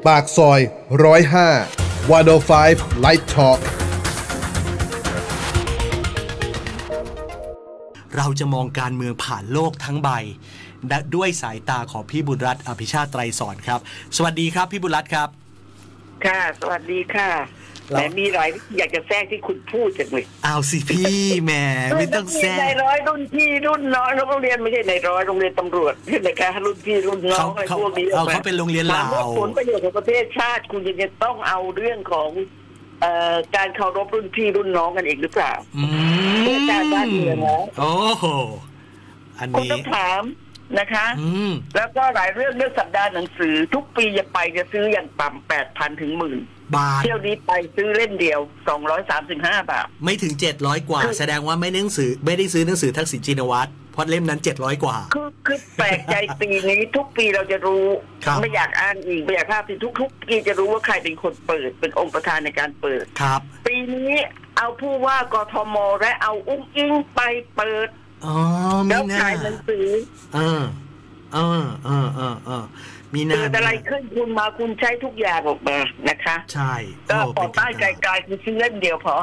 ปากซอย105 105 Light Talk เราจะมองการเมืองผ่านโลกทั้งใบด้วยสายตาของพี่บุญรัตน์อภิชาติไตรสอนครับสวัสดีครับพี่บุญรัตน์ครับค่ะสวัสดีค่ะแต่มีหลายอยากจะแทรกที่คุณพูดจังเลยเอาสิพี่แหมไม่ต้องแทรกในร้อยรุ่นพี่รุ่นน้องโรงเรียนไม่ใช่ในร้อยโรงเรียนตำรวจใช่ไหมคะรุ่นพี่รุ่นน้องอะไรพวกนี้เขาเป็นโรงเรียนลาวผลประโยชน์ของประเทศชาติคุณจะต้องเอาเรื่องของการเคารพรุ่นพี่รุ่นน้องกันเองหรือเปล่าเพื่อการบ้านเมืองนะโอ้โหอันนี้คุณต้องถามนะคะแล้วก็หลายเรื่องสัปดาห์หนังสือทุกปีจะซื้ออย่างต่ำ 8,000 ถึง 10,000 บาทเที่ยวนี้ไปซื้อเล่มเดียว235 บาทไม่ถึง700กว่าแสดงว่าไม่ได้ซื้อหนังสือทักษิณชินวัตรเพราะเล่มนั้น700กว่าคือแปลกใจปีนี้ทุกปีเราจะรู้ไม่อยากอ่านอีกไม่อยากภาพที่ทุกปีจะรู้ว่าใครเป็นคนเปิดเป็นองค์ประธานในการเปิดครับปีนี้เอาผู้ว่ากทมและเอาอุ้งอิงไปเปิดแล้วขายหนังสือมีนาเกิดอะไรขึ้นคุณมาคุณใช้ทุกอย่างออกมานะคะใช่ก็ปอดใต้ไกลๆคือซื้อเล่มเดียวพอ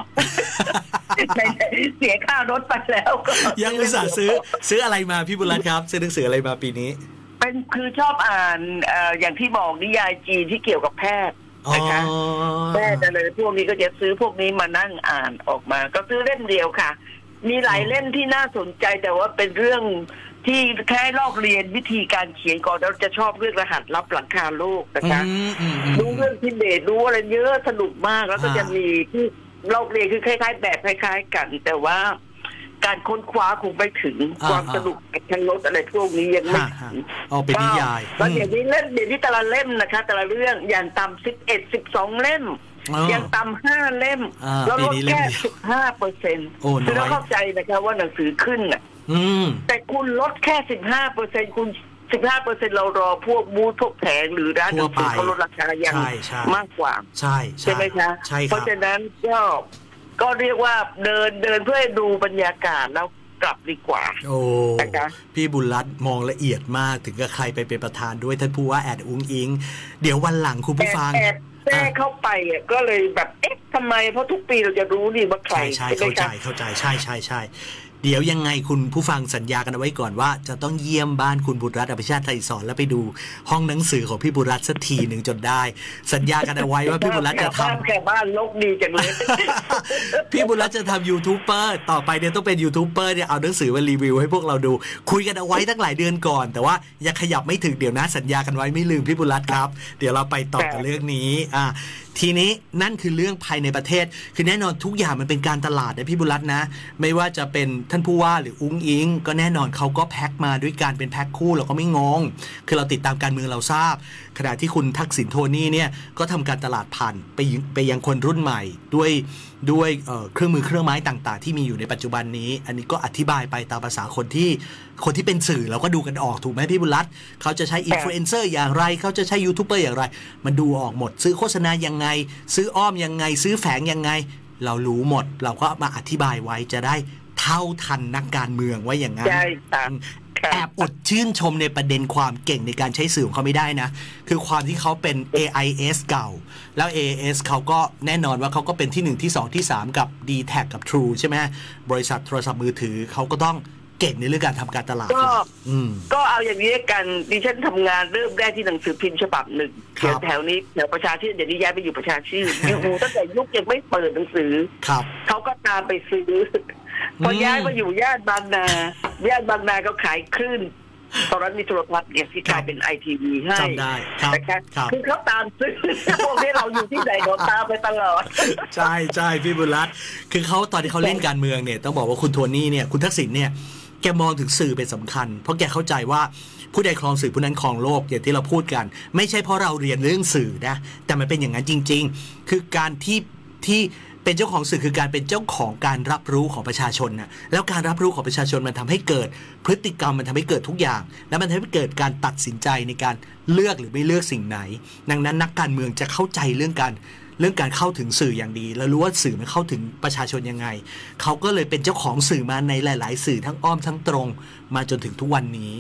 เสียค่ารถไปแล้วก็ยังอุตส่าห์ซื้ออะไรมาพี่บุญรัตน์ครับซื้อหนังสืออะไรมาปีนี้คือชอบอ่านอย่างที่บอกนิยายจีนที่เกี่ยวกับแพทย์นะคะแพทย์อะไรพวกนี้ก็จะซื้อพวกนี้มานั่งอ่านออกมาก็ซื้อเล่มเดียวค่ะมีหลายเล่มที่น่าสนใจแต่ว่าเป็นเรื่องที่แค่ลอกเรียนวิธีการเขียนก่อนเราจะชอบเรื่องรหัสลับหลังคาโลกนะคะรู้เรื่องทิเบตรู้อะไรเยอะสนุกมากแล้วก็จะมีที่ลอกเรียนคือคล้ายๆแบบคล้ายๆกันแต่ว่าการค้นคว้าคงไม่ถึงความสนุกทางรถอะไรพวกนี้ยังไม่ถึงเอาเป็นนิยายแล้วเดี๋ยวนี้แต่ละเล่มนะคะแต่ละเรื่องอย่างต่ำ11-12 เล่มยังต่ำ5 เล่มแล้วลดแค่ 15% คือเราเข้าใจนะคะว่าหนังสือขึ้นน่ะแต่คุณลดแค่ 15% คุณ 15% เรารอพวกบูธพวกแผงหรือร้านหนังสือเขาลดราคายังมากกว่าใช่ไหมคะเพราะฉะนั้นก็เรียกว่าเดินเพื่อดูบรรยากาศแล้วกลับดีกว่าโอ้พี่บุญรัตน์มองละเอียดมากถึงกับใครไปเป็นประธานด้วยท่านผู้ว่าแอดอุ้งอิงเดี๋ยววันหลังคุณผู้ฟังแทรกเข้าไปก็เลยแบบเอ๊ะทำไมเพราะทุกปีเราจะรู้นี่ว่าใครใช่เข้าใจใช่เดี๋ยวยังไงคุณผู้ฟังสัญญากันเอาไว้ก่อนว่าจะต้องเยี่ยมบ้านคุณบุญรัตน์อภิชาติไตรสอนแล้วไปดูห้องหนังสือของพี่บุญรัตน์สักทีหนึ่งจนได้สัญญากันเอาไว้ว่าพี่บุญรัตน์จะทำแค่บ้านลกดีจังเลยพี่บุญรัตน์จะทำยูทูบเบอร์ต่อไปเนี่ยต้องเป็นยูทูบเบอร์เนี่ยเอาหนังสือมารีวิวให้พวกเราดูคุยกันเอาไว้ตั้งหลายเดือนก่อนแต่ว่ายังขยับไม่ถึงเดี๋ยวนะสัญญากันไว้ไม่ลืมพี่บุญรัตน์ครับเดี๋ยวเราไปต่อกันเรื่องนี้ทีนี้นั่นคือเรื่องภายในประเทศคือแน่นอนทุกอย่างมันเป็นการตลาดนะพี่บุญรัตน์นะไม่ว่าจะเป็นท่านผู้ว่าหรืออุ้งอิงก็แน่นอนเขาก็แพ็คมาด้วยการเป็นแพ็คคู่เราก็ไม่งงคือเราติดตามการเมืองเราทราบขณะที่คุณทักษิณโทนี่เนี่ยก็ทำการตลาดผ่านไปยังคนรุ่นใหม่ด้วยเครื่องมือเครื่องไม้ต่างๆที่มีอยู่ในปัจจุบันนี้อันนี้ก็อธิบายไปตามภาษาคนที่เป็นสื่อเราก็ดูกันออกถูกไหมพี่บุญรัตน์เขาจะใช้อินฟลูเอนเซอร์อย่างไรเขาจะใช้ยูทูบเบอร์อย่างไรมันดูออกหมดซื้อโฆษณายังไงซื้ออ้อมยังไงซื้อแฝงยังไงเรารู้หมดเราก็มาอธิบายไว้จะได้เท่าทันนักการเมืองว่าอย่างนั้นแอบอดชื่นชมในประเด็นความเก่งในการใช้สื่อของเขาไม่ได้นะคือความที่เขาเป็น AIS เก่าแล้ว AIS เขาก็แน่นอนว่าเขาก็เป็นที่1ที่2ที่3กับ D-Tag กับ True ใช่ไหมบริษัทโทรศัพท์มือถือเขาก็ต้องเก่งในเรื่องการทำการตลาดก็เอาอย่างนี้กันดิฉันทำงานเริ่มแรกที่หนังสือพิมพ์ฉบับหนึ่งแถวนี้แถวประชาชื่นเดี๋ยวนี้ย้ายไปอยู่ประชาชื่นอยู่ตั้งแต่ยุคยังไม่เปิดหนังสือเขาก็ตามไปซื้อพอย้ายมาอยู่ย่านบางนาก็ขายคลื่นตอนนั้นมีโทรทัศน์เนี่ยที่กลายเป็น ITV ให้จำได้คือเขาตามซื้อพวกนี้เราอยู่ที่ไหนเขาตามไปตลอดใช่พี่บุญรัตน์คือเขาตอนที่เขาเล่นการเมืองเนี่ยต้องบอกว่าคุณโทนี่เนี่ยคุณทักษิณเนี่ยแกมองถึงสื่อเป็นสำคัญเพราะแกเข้าใจว่าผู้ใดครองสื่อผู้นั้นครองโลกอย่างที่เราพูดกันไม่ใช่เพราะเราเรียนเรื่องสื่อนะแต่มันเป็นอย่างนั้นจริงๆคือการที่เป็นเจ้าของสื่อคือการเป็นเจ้าของการรับรู้ของประชาชนนะแล้วการรับรู้ของประชาชนมันทำให้เกิดพฤติกรรมมันทำให้เกิดทุกอย่างแล้วมันทำให้เกิดการตัดสินใจในการเลือกหรือไม่เลือกสิ่งไหนดังนั้นนักการเมืองจะเข้าใจเรื่องการเรื่องการเข้าถึงสื่ออย่างดีแล้วรู้ว่าสื่อมันเข้าถึงประชาชนยังไงเขาก็เลยเป็นเจ้าของสื่อมาในหลายๆสื่อทั้งอ้อมทั้งตรงมาจนถึงทุกวันนี้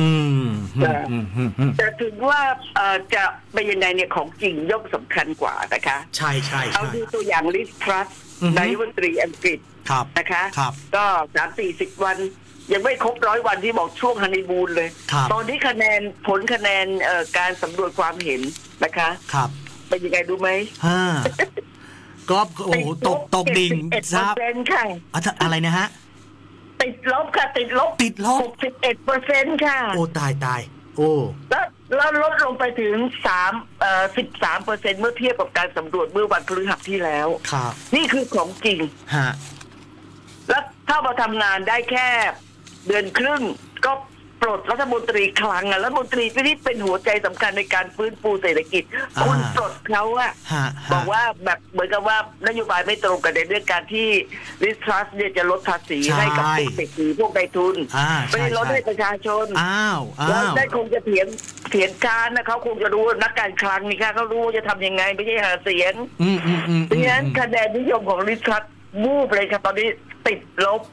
แต่ถึงว่าจะเป็นยังไงเนี่ยของจริงย่อมสำคัญกว่านะคะใช่ใช่เอาดูตัวอย่างลิสทรัสนายกรัฐมนตรีอังกฤษนะคะก็30-40 วันยังไม่ครบ100 วันที่บอกช่วงฮันนีมูนเลยตอนนี้ผลคะแนนการสำรวจความเห็นนะคะเป็นยังไงดูไหมก็โอ้ตกดิ่งครับค่ะอะไรนะฮะติดลบค่ะติดลบ61%ค่ะโอ้ตายโอ้แล้วลดลงไปถึง13%เมื่อเทียบกับการสำรวจเมื่อวันพฤหัสที่แล้วนี่คือของจริงแล้วถ้ามาทำงานได้แค่เดือนครึ่งก็ปลดรัฐมนตรีคลังรัฐมนตรีที่เป็นหัวใจสำคัญในการฟื้นฟูเศรษฐกิจคุณปลดเขาอะบอกว่าแบบเหมือนกับว่านโยบายไม่ตรงกันในเรื่องการที่ลิสทรัสเนี่ยจะลดภาษีให้กับพวกเศรษฐีพวกนายทุนไม่ได้ลดให้ประชาชนแล้วได้คงจะเถียงการนะเขาคงจะรู้นักการคลังนี่ค่ะเขารู้จะทำยังไงไม่ใช่หาเสียงเพราะฉะนั้นคะแนนนิยมของลิสทรัสวูบเลยครับตอนนี้ติดลบ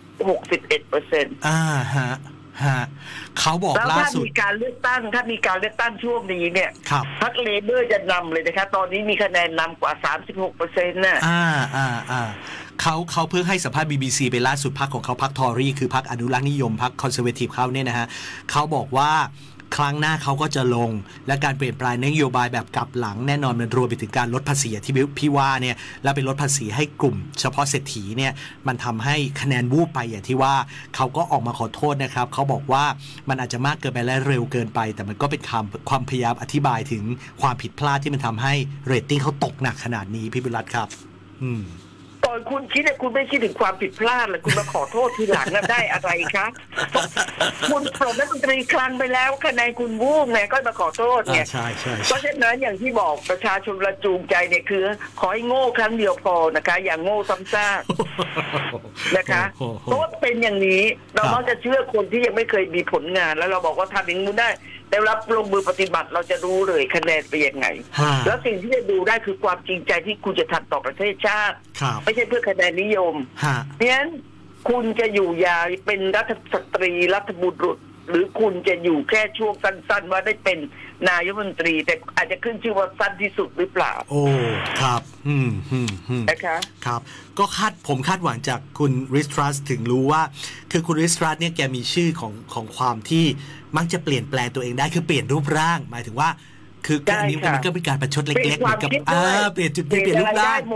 61% เขาบอกล่าสุดถ้ามีการเลือกตั้งช่วงนี้เนี่ยพรรคเลเบอร์จะนำเลยนะคะตอนนี้มีคะแนนนำกว่า 36% น่ะเขาเพิ่งให้สัมภาษณ์ BBC ไปล่าสุดพรรคของเขาพรรคทอรี่คือพรรคอนุรักษ์นิยมพรรคคอนเซอร์เวทีฟเขาเนี่ยนะฮะเขาบอกว่าครั้งหน้าเขาก็จะลงและการเปลี่ยนแปลงนโยบายแบบกลับหลังแน่นอนมันรวมไปถึงการลดภาษีที่พี่ว่าเนี่ยแล้วไปลดภาษีให้กลุ่มเฉพาะเศรษฐีเนี่ยมันทำให้คะแนนวูบไปอย่างที่ว่าเขาก็ออกมาขอโทษนะครับเขาบอกว่ามันอาจจะมากเกินไปและเร็วเกินไปแต่มันก็เป็นความพยายามอธิบายถึงความผิดพลาดที่มันทำให้เรตติ้งเขาตกหนักขนาดนี้พี่บุญรัตน์ครับตอนคุณคิดคุณไม่คิดถึงความผิดพลาดเลยคุณมาขอโทษทีหลังนั้นได้อะไรคะคุณปลดรัฐมนตรีคลังไปแล้วคะแนนคุณวูบไงก็มาขอโทษเนี่ยเพราะฉะนั้นอย่างที่บอกประชาชนระจูงใจเนี่ยคือขอให้โง่ครั้งเดียวพอนะคะอย่างโง่ซ้ำซากนะคะเพราะเป็นอย่างนี้เราต้องจะเชื่อคนที่ยังไม่เคยมีผลงานแล้วเราบอกว่าทำอย่างนี้ได้แต่รับลงมือปฏิบัติเราจะรู้เลยคะแนนเป็นยังไงแล้วสิ่งที่จะดูได้คือความจริงใจที่คุณจะทำต่อประเทศชาติไม่ใช่เพื่อคะแนนนิยมเพราะฉะนั้นคุณจะอยู่ยาวเป็นรัฐสตรีรัฐบุรุษหรือคุณจะอยู่แค่ช่วงสั้นๆว่าได้เป็นนายกรัฐมนตรีแต่อาจจะขึ้นชื่อว่าสั้นที่สุดหรือเปล่าโอ้ครับนะคะครับก็ผมคาดหวังจากคุณริสทรัสถึงรู้ว่าคือคุณริสทรัสเนี่ยแกมีชื่อของความที่มักจะเปลี่ยนแปลงตัวเองได้คือเปลี่ยนรูปร่างหมายถึงว่าคือการนี้มันก็เป็นการประชดเล็กๆเหมือนกับเปลี่ยนจุดเปลี่ยนรูปร่าง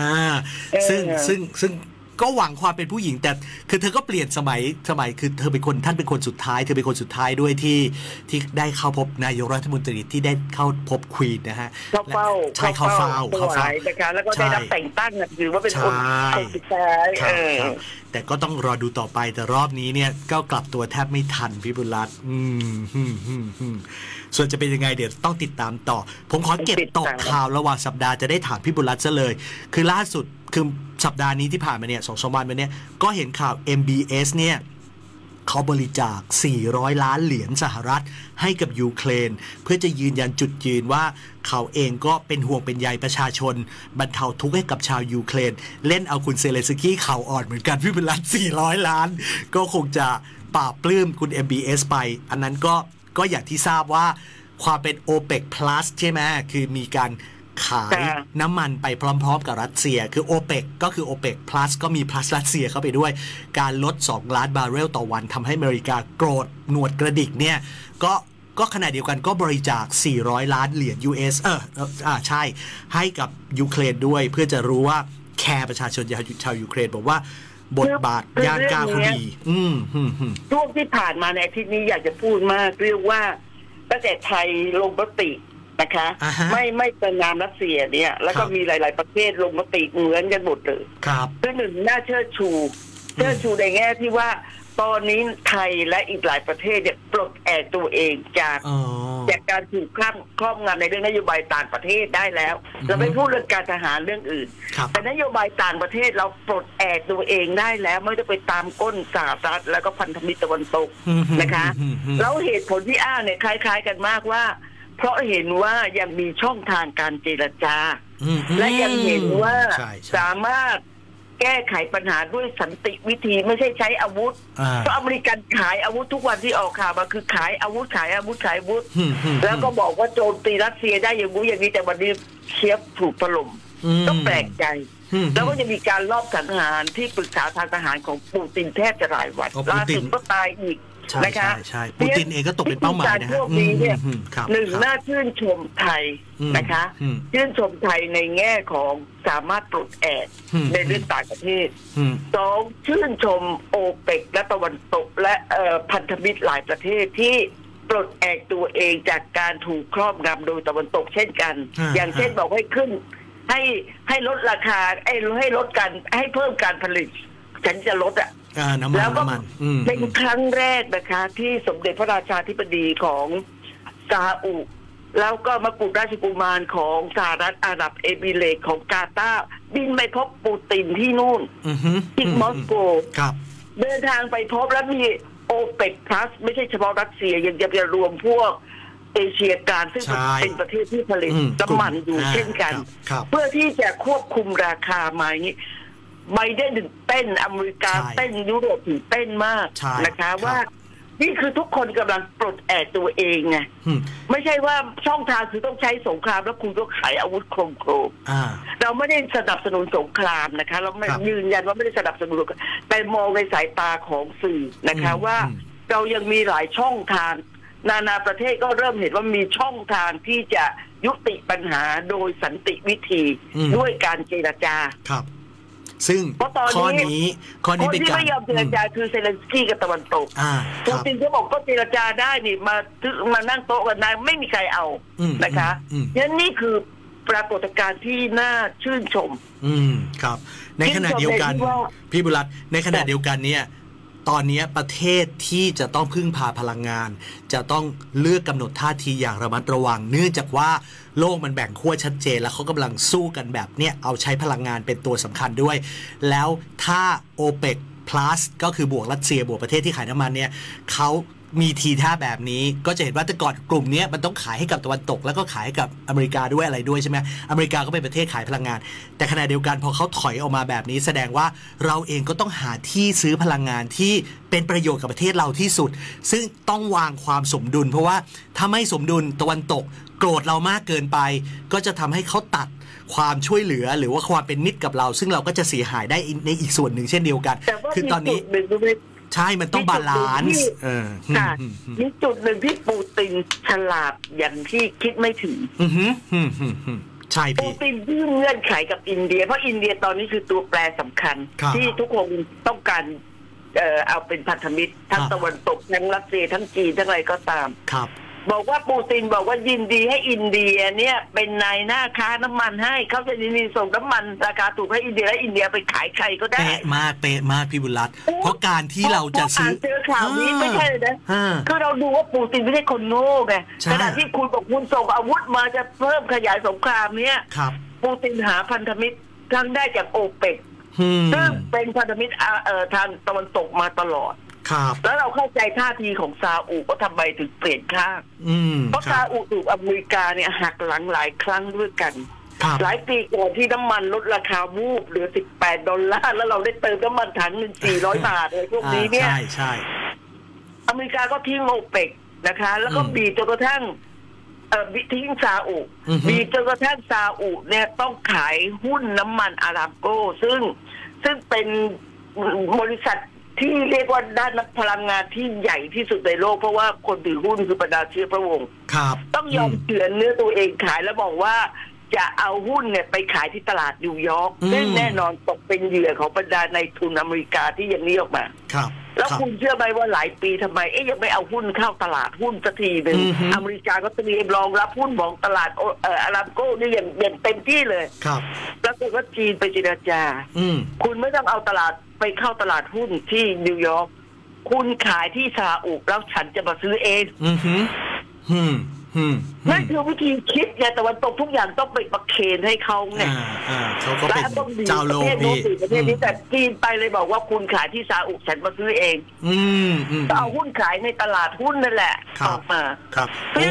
ซึ่งก็หวังความเป็นผู้หญิงแต่คือเธอก็เปลี่ยนสมัยคือเธอเป็นคนท่านเป็นคนสุดท้ายเธอเป็นคนสุดท้ายด้วยที่ได้เข้าพบนายกรัฐมนตรีที่ได้เข้าพบควีนนะฮะเข้าเฝ้านะคะแล้วก็ได้รับแต่งตั้งถือว่าเป็นคนสุดท้ายแต่ก็ต้องรอดูต่อไปแต่รอบนี้เนี่ยก็กลับตัวแทบไม่ทันพี่บุญรัตน์ส่วนจะเป็นยังไงเดี๋ยวต้องติดตามต่อผมขอเก็บตกข่าวระหว่างสัปดาห์จะได้ถามพี่บุญรัตน์ซะเลยคือล่าสุดคือสัปดาห์นี้ที่ผ่านมาเนี่ย2-3 วันมาเนี่ยก็เห็นข่าว MBS เนี่ยเขาบริจาค$400 ล้านสหรัฐให้กับยูเครนเพื่อจะยืนยันจุดยืนว่าเขาเองก็เป็นห่วงเป็นใยประชาชนบรรเทาทุกข์ให้กับชาวยูเครนเล่นเอาคุณเซเลนสกี้เข่าอ่อนเหมือนกันพี่บุญรัตน์$400 ล้านก็คงจะปราบปลื้มคุณ MBS ไปอันนั้นก็อย่างที่ทราบว่าความเป็น OPEC Plus ใช่ไหมคือมีการขายน้ำมันไปพร้อมๆกับรัสเซียคือ OPEC ก็คือ OPEC Plus ก็มี plus รัสเซียเข้าไปด้วยการลด2 ล้านบาร์เรลต่อวันทำให้อเมริกาโกรธหนวดกระดิกเนี่ยก็ขณะเดียวกันก็บริจาค$400 ล้าน US ใช่ให้กับยูเครนด้วยเพื่อจะรู้ว่าแคร์ประชาชนชาวยูเครนบอกว่าบทบาทย่างก้าวเขาดีช่วงที่ผ่านมาในอาทิตย์นี้อยากจะพูดมากเรียกว่าตั้งแต่ไทยลงมตินะคะไม่ประนามรัสเซียเนี่ยแล้วก็มีหลายๆประเทศลงมติเหมือนกันหมดเลยคือหนึ่งน่าเชิดชูในแง่ที่ว่าตอนนี้ไทยและอีกหลายประเทศเนี่ยปลดแอกตัวเองจากการถูกครอบงำในเรื่องนโยบายต่างประเทศได้แล้วเราไม่พูดเรื่องการทหารเรื่องอื่นแต่นโยบายต่างประเทศเราปลดแอกตัวเองได้แล้วไม่ต้องไปตามก้นสหรัฐแล้วก็พันธมิตรตะวันตกนะคะแล้วเหตุผลที่อ้างเนี่ยคล้ายๆกันมากว่าเพราะเห็นว่ายังมีช่องทางการเจรจาและยังเห็นว่าสามารถแก้ไขปัญหาด้วยสันติวิธีไม่ใช่ใช้อาวุธเพราะอเมริกันขายอาวุธทุกวันที่ออกข่าวมาคือขายอาวุธแล้วก็บอกว่าโจมตีรัสเซียได้อย่างนี้แต่วันนี้เคียฟถูกถล่มก็แปลกใจแล้วก็จะมีการลอบสังหารที่ปรึกษาทางทหารของปูตินแทบจะรายวันล่าสุดก็ตายอีกนะคะใช่ปูตินเองก็ตกเป็นเป้าหมายนะฮะหนึ่งน่าชื่นชมไทยนะคะชื่นชมไทยในแง่ของสามารถปลดแอกในเรื่องต่างประเทศสองชื่นชมโอเปกและตะวันตกและพันธมิตรหลายประเทศที่ปลดแอกตัวเองจากการถูกครอบงำโดยตะวันตกเช่นกันอย่างเช่นบอกให้ขึ้นให้ลดราคาให้ลดการให้เพิ่มการผลิตฉันจะลดแล้วก็เป็นครั้งแรกนะคะที่สมเด็จพระราชาธิบดีของซาอุแล้วก็มกุฎราชกุมารของสหรัฐอาหรับเอมิเรตส์ของกาตาร์บินไปพบปูตินที่นู่นที่มอสโกเดินทางไปพบแล้วมีโอเปกพลัสไม่ใช่เฉพาะรัสเซียยังจะรวมพวกเอเชียกลางซึ่งเป็นประเทศที่ผลิตน้ำมันอยู่เช่นกันเพื่อที่จะควบคุมราคามาอย่างนี้ไบเดนเต้นอเมริกาเต้นยุโรปถึงเต้นมากนะคะว่านี่คือทุกคนกำลังปลดแอกตัวเองไงไม่ใช่ว่าช่องทางคือต้องใช้สงครามแล้วคุณก็ขายอาวุธโครมเราไม่ได้สนับสนุนสงครามนะคะเราไม่ยืนยันว่าไม่ได้สนับสนุนแต่มองในสายตาของสื่อนะคะว่าเรายังมีหลายช่องทางนานาประเทศก็เริ่มเห็นว่ามีช่องทางที่จะยุติปัญหาโดยสันติวิธีด้วยการเจรจาซึ่งข้อนี้เป็นการที่ไม่ยอมเจรจาคือเซเลนสกี้กับตะวันตกปูตินเขาบอกก็เจรจาได้นี่มานั่งโต๊ะกันได้ไม่มีใครเอานะคะงั้นนี่คือปรากฏการณ์ที่น่าชื่นชมครับในขณะเดียวกันพี่บุรัตน์ในขณะเดียวกันเนี่ยตอนนี้ประเทศที่จะต้องพึ่งพาพลังงานจะต้องเลือกกำหนดท่าทีอย่างระมัดระวังเนื่องจากว่าโลกมันแบ่งขั้วชัดเจนแล้วเขากำลังสู้กันแบบเนี้ยเอาใช้พลังงานเป็นตัวสำคัญด้วยแล้วถ้า OPEC Plus ก็คือบวกรัสเซียบวกประเทศที่ขายน้ำมันเนี่ยเขามีทีท่าแบบนี้ก็จะเห็นว่าแต่ก่อนกลุ่มนี้มันต้องขายให้กับตะวันตกแล้วก็ขายให้กับอเมริกาด้วยอะไรด้วยใช่ไหมอเมริกาก็เป็นประเทศขายพลังงานแต่ขณะเดียวกันพอเขาถอยออกมาแบบนี้แสดงว่าเราเองก็ต้องหาที่ซื้อพลังงานที่เป็นประโยชน์กับประเทศเราที่สุดซึ่งต้องวางความสมดุลเพราะว่าถ้าไม่สมดุลตะวันตกโกรธเรามากเกินไปก็จะทำให้เขาตัดความช่วยเหลือหรือว่าความเป็นมิตรกับเราซึ่งเราก็จะเสียหายได้ในอีกส่วนหนึ่งเช่นเดียวกันคือตอนนี้ใช่มันต้องบาลานซ์ค่ะมีจุดหนึ่งที่ปูตินฉลาดอย่างที่คิดไม่ถึงใช่ปูตินยื่นเงื่อนไขกับอินเดียเพราะอินเดียตอนนี้คือตัวแปรสำคัญที่ทุกคนต้องการเอาเป็นพันธมิตรทั้งตะวันตกทั้งรัสเซียทั้งจีนทั้งอะไรก็ตามบอกว่าปูตินบอกว่ายินดีให้อินเดียเนี่ยเป็นนายหน้าค้าน้ำมันให้เขาจะยินดีส่งน้ำมันราคาถูกให้อินเดียและอินเดียไปขายใครก็ได้เป๊ะมากพี่บุญรัตน์เพราะการที่เราจะซื้อเจอข่าวนี้ไม่ใช่เลยนะคือเราดูว่าปูตินไม่ใช่คนโง่ไงขณะที่คุณบอกคุณส่งอาวุธมาจะเพิ่มขยายสงครามเนี่ยปูตินหาพันธมิตรทั้งได้จากโอเปกซึ่งเป็นพันธมิตรทางตะวันตกมาตลอดแล้วเราเข้าใจท่าทีของซาอุว่าทำไมถึงเปลี่ยนข้างเพราะซาอุถูกอเมริกาเนี่ยหักหลังหลายครั้งด้วยกันหลายปีก่อนที่น้ำมันลดราคาวูบเหลือ$18แล้วเราได้เติมน้ำมันถังนึง$400เลยพวกนี้เนี่ยใช่อเมริกาก็ทิ้งโอเปกนะคะแล้วก็บีบจนกระทั่งทิ้งซาอุบีบจนกระทั่งซาอุเนี่ยต้องขายหุ้นน้ำมันอาราโกซึ่งเป็นบริษัทที่เรียกว่าด้านพลังงานที่ใหญ่ที่สุดในโลกเพราะว่าคนถือหุ้นคือบรรดาเชื้อพระวงศ์ต้องยอมเฉือนเนื้อตัวเองขายแล้วบอกว่าจะเอาหุ้นเนี่ยไปขายที่ตลาดนิวยอร์กซึ่งแน่นอนตกเป็นเหยื่อของบรรดาในทุนอเมริกาที่อย่างนี้ออกมาแล้วคุณเชื่อไหมว่าหลายปีทำไมยังไม่เอาหุ้นเข้าตลาดหุ้นสักทีนึงอเมริกาก็เตรียมรองรับหุ้นของตลาดอาราโก้นี่อย่างเต็มที่เลยแล้วก็จีนไปเจรจาคุณไม่ต้องเอาตลาดไปเข้าตลาดหุ้นที่นิวยอร์กคุณขายที่ซาอุแล้วฉันจะมาซื้อเองนั่นคือวิธีคิดไงแต่วันตกทุกอย่างต้องไปประเคนให้เขาไงเขาก็เป็นเจ้าโลกนี่ประเทศนี้แต่จีนไปเลยบอกว่าคุณขายที่ซาอุฉันมาซื้อเองก็เอาหุ้นขายในตลาดหุ้นนั่นแหละออกมาครับโอ้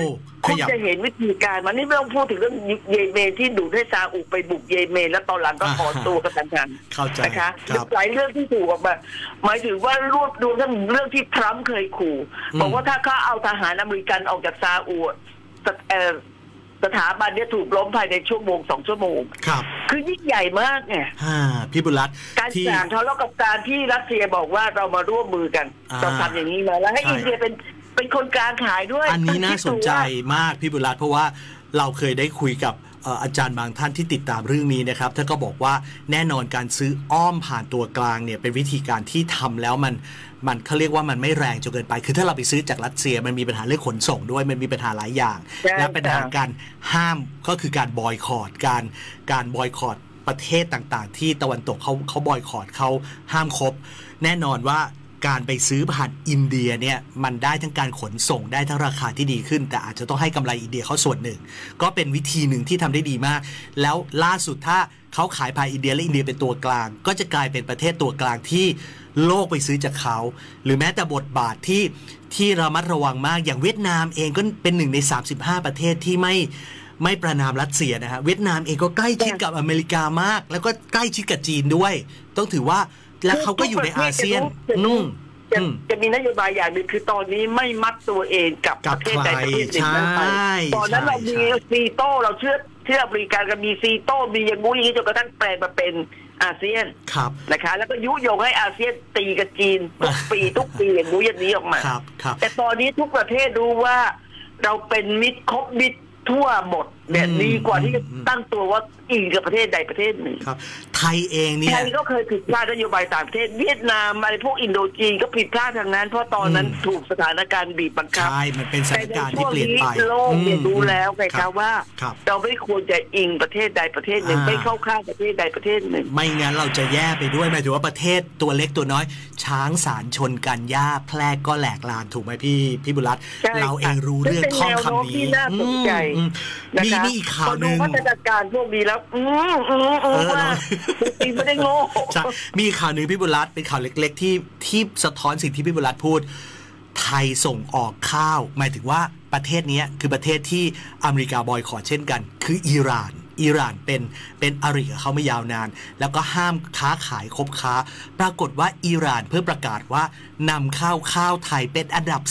คุณจะเห็นวิธีการมันนี่ไม่ต้องพูดถึงเรื่องเยเมนที่ดูดให้ซาอุไปบุกเยเมนแล้วตอนหลังก็ถอนตัวกันทันนะคะหลายเรื่องที่ถูกออกมาหมายถึงว่ารวบรวมทั้งเรื่องที่ทรัมป์เคยขู่บอกว่าถ้าเขาเอาทหารอเมริกันออกจากซาอุสถาบันเนี่ยถูกล้มภายในชั่วโมง2 ชั่วโมงคือยิ่งใหญ่มากไงพี่บุญรัตน์การสั่งทะเลาะกับการที่รัสเซียบอกว่าเรามาร่วมมือกันเราทำอย่างนี้มาแล้วให้อินเดียเป็นคนกลางขายด้วยอันนี้น่าสนใจมากพี่บุญรัตน์เพราะว่าเราเคยได้คุยกับอาจารย์บางท่านที่ติดตามเรื่องนี้นะครับท่านก็บอกว่าแน่นอนการซื้ออ้อมผ่านตัวกลางเนี่ยเป็นวิธีการที่ทำแล้วมันเขาเรียกว่ามันไม่แรงจนเกินไปคือถ้าเราไปซื้อจากรัสเซียมันมีปัญหาเรื่องขนส่งด้วยมันมีปัญหาหลายอย่างและปัญหาการห้ามก็คือการบอยคอตการบอยคอตประเทศต่างๆที่ตะวันตกเขาบอยคอตเขาห้ามคบแน่นอนว่าการไปซื้อผ่านอินเดียเนี่ยมันได้ทั้งการขนส่งได้ทั้งราคาที่ดีขึ้นแต่อาจจะต้องให้กำไรอินเดียเขาส่วนหนึ่งก็เป็นวิธีหนึ่งที่ทำได้ดีมากแล้วล่าสุดถ้าเขาขายผ่านอินเดียและอินเดียเป็นตัวกลางก็จะกลายเป็นประเทศตัวกลางที่โลกไปซื้อจากเขาหรือแม้แต่บทบาทที่ระมัดระวังมากอย่างเวียดนามเองก็เป็น1 ใน 35 ประเทศที่ไม่ประนามรัสเซียนะฮะเวียดนามเองก็ใกล้ชิดกับอเมริกามากแล้วก็ใกล้ชิดกับจีนด้วยต้องถือว่าและเขาก็อยู่ในอาเซียนจะมีนโยบายอย่างหนึ่งคือตอนนี้ไม่มัดตัวเองกับประเทศใดประเทศหนึ่งไปตอนนั้นเรามีซีโต้เราเชื่อบริการกันมีซีโต้มีอย่างงู้อย่างนี้จนกระทั่งแปลมาเป็นอาเซียนนะคะแล้วก็ยุยงให้อาเซียนตีกับจีนทุกปีอย่างงู้อย่างนี้ออกมาแต่ตอนนี้ทุกประเทศรู้ว่าเราเป็นมิตรคบมิตรทั่วหมดเนี่ยดีกว่าที่จะตั้งตัวว่าอิงกับประเทศใดประเทศหนึ่งไทยเองเนี่ยไทยก็เคยผิดพลาดนโยบายต่างประเทศเวียดนามอะไรพวกอินโดจีนก็ผิดพลาดทางนั้นเพราะตอนนั้นถูกสถานการณ์บีบบังคับใช่มันเป็นสถานการณ์ที่เปลี่ยนไปโลกเนี่ยรู้แล้วไงครับว่าเราไม่ควรจะอิงประเทศใดประเทศหนึ่งไม่เข้าข้างประเทศใดประเทศหนึ่งไม่งั้นเราจะแย่ไปด้วยหมายถึงว่าประเทศตัวเล็กตัวน้อยช้างสารชนกันหญ้าแพรกก็แหลกลานถูกไหมพี่บุญรัตน์เราเองรู้เรื่องท่องคำนี้มีอีกข่าวหนึ่งพัฒนาการพวกนี้แล้วว่าจริงไม่ได้โง่มีข่าวหนึ่งพี่บุญรัตน์เป็นข่าวเล็กๆที่สะท้อนสิ่งที่พี่บุญรัตน์พูดไทยส่งออกข้าวหมายถึงว่าประเทศนี้คือประเทศที่อเมริกาบอยคอตเช่นกันคืออิหร่านเป็นอริกับเขาไม่ยาวนานแล้วก็ห้ามค้าขายคบค้าปรากฏว่าอิหร่านเพื่อประกาศว่านำเข้าข้าวไทยเป็นอันดับ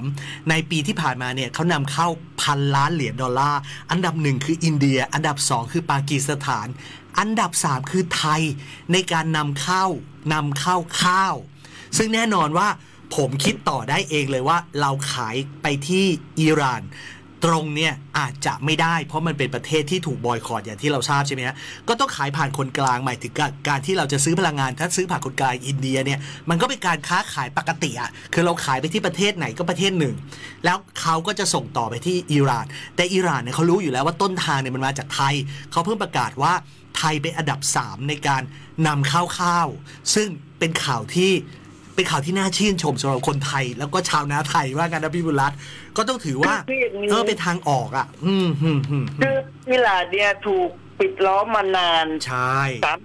3ในปีที่ผ่านมาเนี่ยเขานำเข้า1,000 ล้านเหรียญดอลลาร์อันดับ1คืออินเดียอันดับ2คือปากีสถานอันดับ3คือไทยในการนำเข้าข้าวซึ่งแน่นอนว่าผมคิดต่อได้เองเลยว่าเราขายไปที่อิหร่านตรงเนี่ยอาจจะไม่ได้เพราะมันเป็นประเทศที่ถูกบอยคอตอย่างที่เราทราบใช่ไหมฮะก็ต้องขายผ่านคนกลางหมายถึงการที่เราจะซื้อพลังงานถ้าซื้อผ่านคนกลางอินเดียเนี่ยมันก็เป็นการค้าขายปกติอ่ะคือเราขายไปที่ประเทศไหนก็ประเทศหนึ่งแล้วเขาก็จะส่งต่อไปที่อิหร่านแต่อิหร่านเนี่ยเขารู้อยู่แล้วว่าต้นทางเนี่ยมันมาจากไทยเขาเพิ่งประกาศว่าไทยเป็นอันดับ3ในการนำเข้าข้าวซึ่งเป็นข่าวที่น่าชื่นชมสำหรับคนไทยแล้วก็ชาวนาไทยว่ากันนะพี่บุญรัตน์ก็ต้องถือว่าเป็นทางออกอ่ะคืออิหร่านเนี่ยถูกปิดล้อมมานานใช่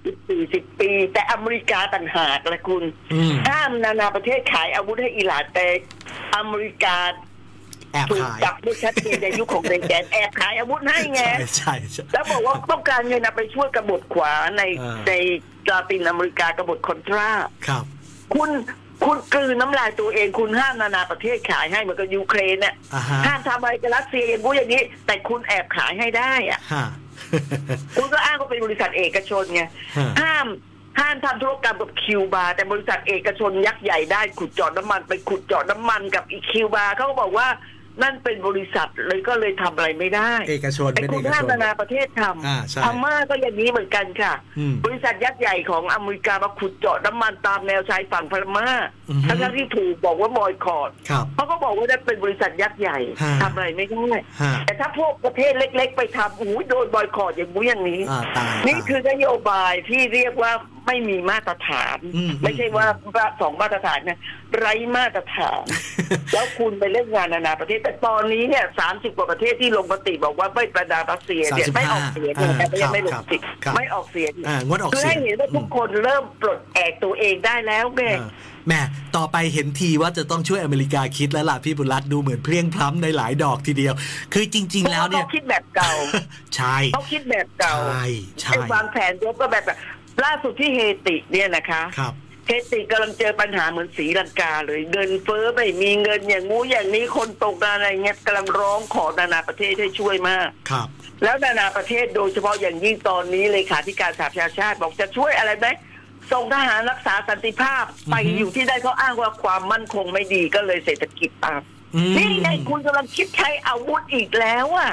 30-40 ปีแต่อเมริกาต่างหากละคุณห้ามนานาประเทศขายอาวุธให้อิหร่านแต่อเมริกาถูกจับได้ชัดเจนในยุคของเรแกนแอบขายอาวุธให้ไงใช่แล้วบอกว่าต้องการเงินไปช่วยกบฏขวาในลาตินอเมริกากบฏคอนทราครับคุณกลืนน้ำลายตัวเองคุณห้ามนานาประเทศขายให้เหมือนกับยูเครนเนี่ยห้ามทำอะไรกับรัสเซียอย่างนี้แต่คุณแอบขายให้ได้อ่ะคุณก็อ้างว่าเป็นบริษัทเอกชนไงห้ามทำธุรกรรมกับคิวบาแต่บริษัทเอกชนยักษ์ใหญ่ได้ขุดเจาะน้ำมันไปขุดเจาะน้ำมันกับอีคิวบาเขาก็บอกว่านั่นเป็นบริษัทเลยก็เลยทำอะไรไม่ได้เอกชนเป็นเอกชนนานาประเทศทำพม่าก็อย่างนี้เหมือนกันค่ะบริษัทยักษ์ใหญ่ของอเมริกามาขุดเจาะน้ำมันตามแนวชายฝั่งพม่าทั้งที่ถูกบอกว่าบอยคอตเขาก็บอกว่านั่นเป็นบริษัทยักษ์ใหญ่ทำอะไรไม่ได้แต่ถ้าพวกประเทศเล็กๆไปทำโดนบอยคอตอย่างนี้นี่คือนโยบายที่เรียกว่าไม่มีมาตรฐานไม่ใช่ว่า2 มาตรฐานนะไร้มาตรฐาน แล้วคุณไปเล่นงานนานาประเทศแต่ตอนนี้เนี่ย30 กว่าประเทศที่ลงมติบอกว่าไม่ประนามรัสเซียเนี่ยไม่ออกเสียงแต่ไม่ลงมติไม่ออกเสียงงดออกเสียงคือให้เห็นว่าทุกคนเริ่มปลดแอกตัวเองได้แล้วแม่ต่อไปเห็นทีว่าจะต้องช่วยอเมริกาคิดแล้วล่ะพี่บุญรัตน์ดูเหมือนเพลียงพล้ำในหลายดอกทีเดียวคือจริงๆแล้วเนี่ยเขาคิดแบบเก่าใช่เขาคิดแบบเก่าใช่วางแผนรบก็แบบล่าสุดที่เฮติเนี่ยนะคะเฮติกำลังเจอปัญหาเหมือนศรีลังกาเลยเงินเฟ้อไม่มีเงินอย่างงูอย่างนี้คนตกงานอะไรเงี้ยกำลังร้องขอนานาประเทศให้ช่วยมากแล้วนานาประเทศโดยเฉพาะอย่างยิ่งตอนนี้เลขาธิการสหประชาชาติบอกจะช่วยอะไรไหมส่งทหารรักษาสันติภาพไปอยู่ที่ได้เขาอ้างว่าความมั่นคงไม่ดีก็เลยเศรษฐกิจตามนี่ไงคุณกำลังคิดใช้อาวุธอีกแล้วอ่ะ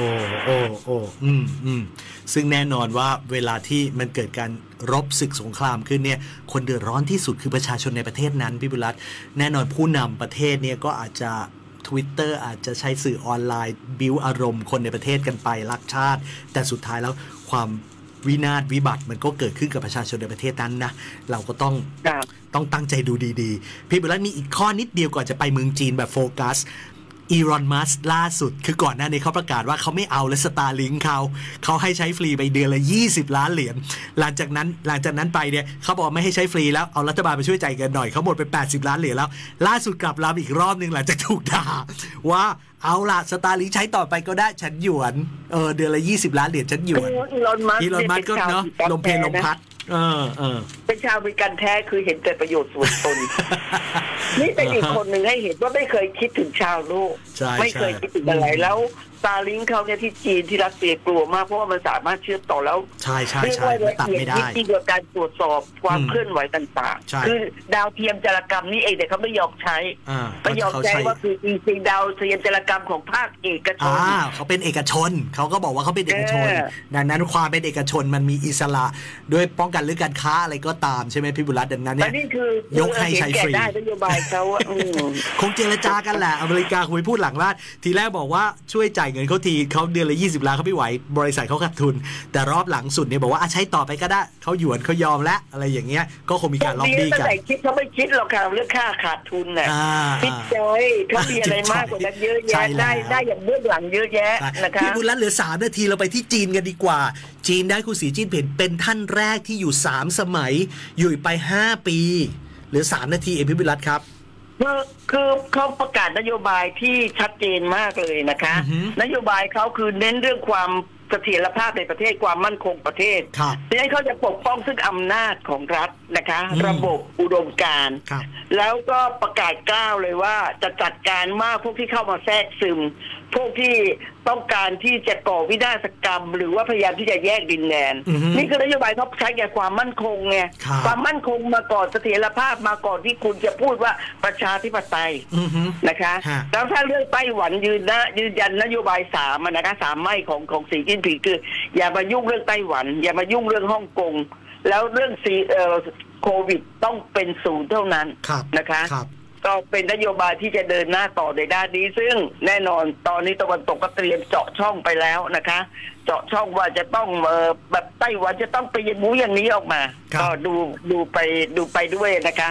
ซึ่งแน่นอนว่าเวลาที่มันเกิดการรบศึกสงครามขึ้นเนี่ยคนเดือดร้อนที่สุดคือประชาชนในประเทศนั้นพี่บุญรัตน์แน่นอนผู้นำประเทศเนี่ยก็อาจจะ Twitter อาจจะใช้สื่อออนไลน์บิ้วอารมณ์คนในประเทศกันไปรักชาติแต่สุดท้ายแล้วความวินาศวิบัติมันก็เกิดขึ้นกับประชาชนในประเทศนั้นนะเราก็ต้องตั้งใจดูดีๆพี่บุญรัตน์มีอีกข้อนิดเดียวก่อนจะไปเมืองจีนแบบโฟกัสอีรอนมัสก์ล่าสุดคือก่อนหน้านี้เขาประกาศว่าเขาไม่เอาและสตาร์ลิงก์เขาให้ใช้ฟรีไปเดือนละ20 ล้านเหรียญหลังจากนั้นไปเนี่ยเขาบอกไม่ให้ใช้ฟรีแล้วเอารัฐบาลไปช่วยจ่ายเงินหน่อยเขาหมดไป80 ล้านเหรียญแล้วล่าสุดกลับลำอีกรอบนึงหลังจากถูกด่าว่าเอาล่ะสตาร์ลิงก์ใช้ต่อไปก็ได้ฉันหยวนเดือนละ20 ล้านเหรียญฉันหยวนอีรอนมัสก์ก็เนาะลมเพลลมพัดเป็นชาวอเมริกันแท้คือเห็นแต่ประโยชน์ส่วนตน นี่เป็นอีกคนหนึ่งให้เห็นว่าไม่เคยคิดถึงชาวโลกไม่เคยคิดถึงอะไรแล้วสตาร์ลิงก์เขาเนี่ยที่จีนที่รัสเซียกลัวมากเพราะว่ามันสามารถเชื่อมต่อแล้วใช่ตัดไม่ได้ที่เกี่ยวกับการตรวจสอบความเคลื่อนไหวต่างๆคือดาวเทียมจารกรรมนี่เองแต่เขาไม่ยอมใช้ไม่ยอมใช้ว่าคือจริงๆดาวเทียมจารกรรมของภาคเอกชนเขาเป็นเอกชนเขาก็บอกว่าเขาเป็นเอกชนดังนั้นความเป็นเอกชนมันมีอิสระด้วยป้องกันเรื่องการค้าอะไรก็ตามใช่ไหมพี่บุญรัตน์ดังนั้นเนี่ยยกให้ใช้ฟรีได้นโยบายเขาคงเจรจากันแหละอเมริกาคุยพูดหลังบ้านทีแรกบอกว่าช่วยจ่ายเงินเขาทีเขาเดือนละ20 ล้านเขาไม่ไหวบริษัทเขาขาดทุนแต่รอบหลังสุดเนี่ยบอกว่าใช้ต่อไปก็ได้เขาหยวนเขายอมแล้วอะไรอย่างเงี้ยก็คงมีการล็อบบี้กันแต่คิดเขาไม่คิดหรอกค่ะเรื่องค่าขาดทุนน่ะคิดใจเขามีอะไรมากกว่านั้นเยอะแยะได้อย่างเบื้องหลังเยอะแยะนะคะพี่บุญรัตน์เหลือ3 นาทีเราไปที่จีนกันดีกว่าจีนได้คุณสีจิ้นผิงเป็นท่านแรกที่อยู่3 สมัยอยู่ไป5 ปีเหลือ3 นาทีเองพี่บุญรัตน์ครับคือเขาประกาศนโยบายที่ชัดเจนมากเลยนะคะนโยบายเขาคือเน้นเรื่องความเสถียรภาพในประเทศความมั่นคงประเทศดังนั้นเขาจะปกป้องซึ่งอำนาจของรัฐนะคะระบบอุดมการณ์แล้วก็ประกาศกล้าวเลยว่าจะจัดการมากพวกที่เข้ามาแทรกซึมพวกที่ต้องการที่จะก่อวินาศกรรมหรือว่าพยายามที่จะแยกดินแดนนี่คือนโยบายเขาใช้แก่ความมั่นคงไงความมั่นคงมาก่อนเสถียรภาพมาก่อนที่คุณจะพูดว่าประชาธิปไตยนะคะแล้วถ้าเรื่องไต้หวันยืนยันนโยบาย3นะคะ3ไม่ของสีจิ้นผิงคืออย่ามายุ่งเรื่องไต้หวันอย่ามายุ่งเรื่องฮ่องกงแล้วเรื่องโควิดต้องเป็น0เท่านั้นนะคะก็เป็นนโยบายที่จะเดินหน้าต่อในด้านนี้ซึ่งแน่นอนตอนนี้ตะวันตกก็เตรียมเจาะช่องไปแล้วนะคะเจาะช่องว่าจะต้องแบบไต้หวันจะต้องไปอย่างนู้อย่างนี้ออกมาก็ดูไปด้วยนะคะ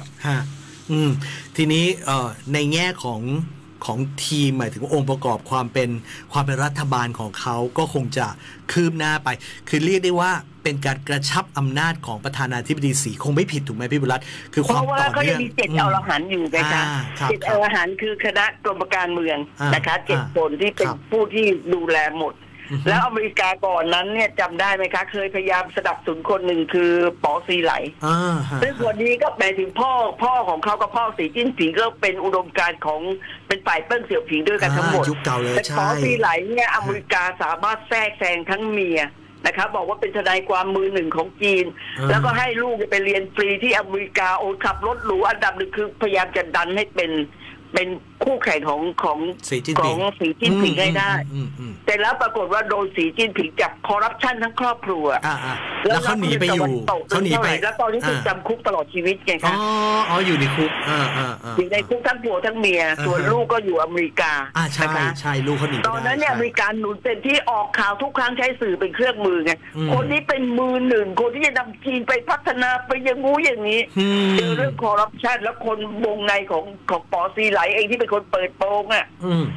ทีนี้ในแง่ของทีมหมายถึงองค์ประกอบความเป็นรัฐบาลของเขาก็คงจะคืบหน้าไปคือเรียกได้ว่าเป็นการกระชับอำนาจของประธานาธิบดีสีคงไม่ผิดถูกไหมพี่บุญรัตน์คือความต่อเนื่องเพราะว่าเขายังมี7 อรหันต์อยู่นะคะ7 อรหันต์คือคณะกรรมการเมืองนะคะ7 คนที่เป็นผู้ที่ดูแลหมดแล้วอเมริกาก่อนนั้นเนี่ยจำได้ไหมคะเคยพยายามสนับสนุนคนหนึ่งคือป๋อซีไหลซึ่งคนนี้ก็หมายถึงพ่อของเขากับพ่อสีจิ้นผิงก็เป็นอุดมการณ์ของเป็นฝ่ายเปิ้งเสี่ยวผิงด้วยกันทั้งหมดแต่ป๋อซีไหลเนี่ยอเมริกาสามารถแทรกแซงทั้งเมียนะครับบอกว่าเป็นทนายความมือหนึ่งของจีนแล้วก็ให้ลูกไปเรียนฟรีที่อเมริกาโอ้ขับรถหรูอันดับ 1คือพยายามจะดันให้เป็นคู่แข่งของสีจิ้นผิงให้ได้แต่แล้วปรากฏว่าโดนสีจิ้นผิงจับคอร์รัปชันทั้งครอบครัวแล้วเขาหนีไปอยู่เขาหนีไปแล้วตอนนี้ถูกจำคุกตลอดชีวิตไงคะอ๋ออยู่ในคุกอยู่ในคุกทั้งผัวทั้งเมียส่วนลูกก็อยู่อเมริกาใช่ลูกเขาหนีตอนนั้นเนี่ยอเมริกาหนุนเต็มที่ออกข่าวทุกครั้งใช้สื่อเป็นเครื่องมือไงคนนี้เป็นมือหนึ่งคนที่จะนำจีนไปพัฒนาไปอย่างงูอย่างนี้เจอเรื่องคอร์รัปชันแล้วคนวงในของปอซีไหลเองที่เป็นคนเปิดโปงอ่ะ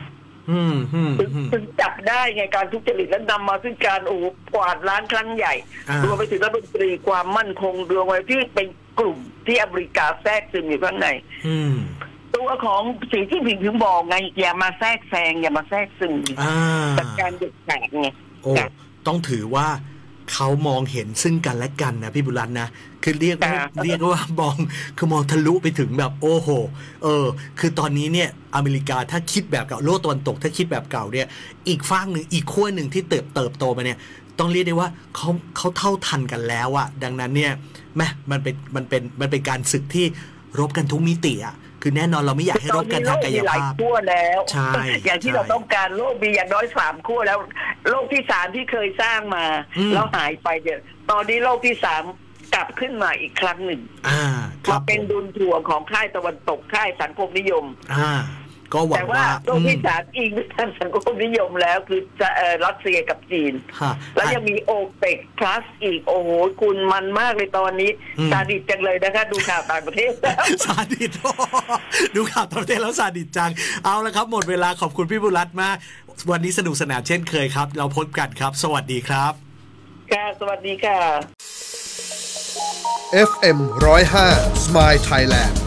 ถึงจับได้ไงการทุจริตและนำมาซึ่งการกวาดล้างครั้งใหญ่รวมไปถึงรัฐมนตรีความมั่นคงรวมไปที่เป็นกลุ่มที่อเมริกาแทรกซึมอยู่ข้างในตัวของสีจิ้นผิงถึงบอกไงอย่ามาแทรกแซงอย่ามาแทรกซึมจัดการเด็ดขาดไงต้องถือว่าเขามองเห็นซึ่งกันและกันนะพี่บุรัตน์นะคือเรียกว่ามองทะลุไปถึงแบบโอ้โหคือตอนนี้เนี่ยอเมริกาถ้าคิดแบบเก่าโลกตะวันตกถ้าคิดแบบเก่าเนี่ยอีกฝั่งหนึ่งอีกขั้วหนึ่งที่เติบโตมาเนี่ยต้องเรียกได้ว่าเขาเท่าทันกันแล้วอะดังนั้นเนี่ยมันเป็นการศึกที่รบกันทุกมิติอะคือแน่นอนเราไม่อยากให้รบกันทางกายภาพขั้วแล้วใช่อย่างที่เราต้องการโลกมีอย่างน้อย3ขั้วแล้วโลกที่3ที่เคยสร้างมาแล้วหายไปเนี่ยตอนนี้โลกที่3กลับขึ้นมาอีกครั้งหนึ่งมาเป็นดุลถ่วงของค่ายตะวันตกค่ายสังคมนิยมก็หวังว่าโลกที่3อีกทางสังคมนิยมแล้วคือรัสเซียกับจีนแล้วยังมีโอเปกพลัสอีกโอ้โหคุณมันมากเลยตอนนี้ซาดิสจังเลยนะคะดูข่าวต่างประเทศซาดิสดูข่าวต่างประเทศแล้วซาดิสจังเอาละครับหมดเวลาขอบคุณพี่บุรัตน์มากวันนี้สนุกสนานเช่นเคยครับเราพบกันครับสวัสดีครับค่ะสวัสดีค่ะ FM 105 Smile Thailand